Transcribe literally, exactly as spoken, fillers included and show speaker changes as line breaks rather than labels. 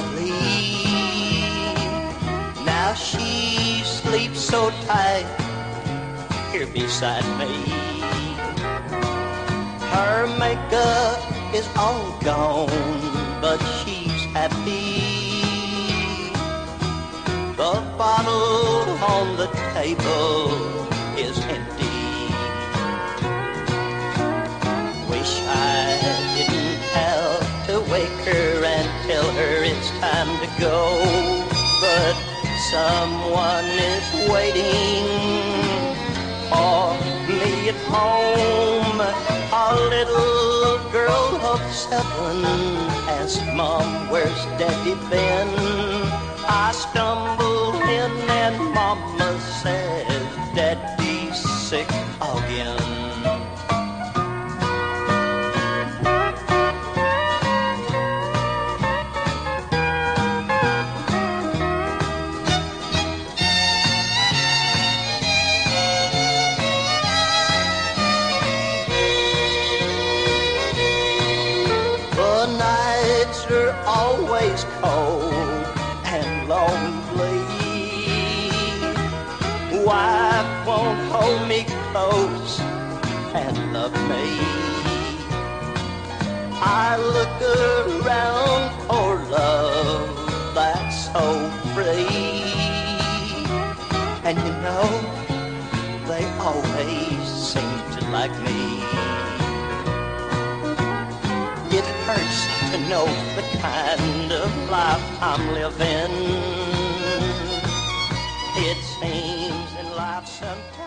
sleep. Now she sleeps so tight here beside me. Her makeup is all gone, but she's happy. The bottle on the table is empty. Wish I didn't have to wake her and tell her it's time to go, but someone is waiting for me at home. A little girl of seven asked Mom, where's Daddy been? I stumbled in and Mama says Daddy's sick again. The nights are always cold and lonely. Wife won't hold me close and love me. I look around for love that's so free, and you know, they always seem to like me. It hurts to know the kind of life I'm living. It seems in life sometimes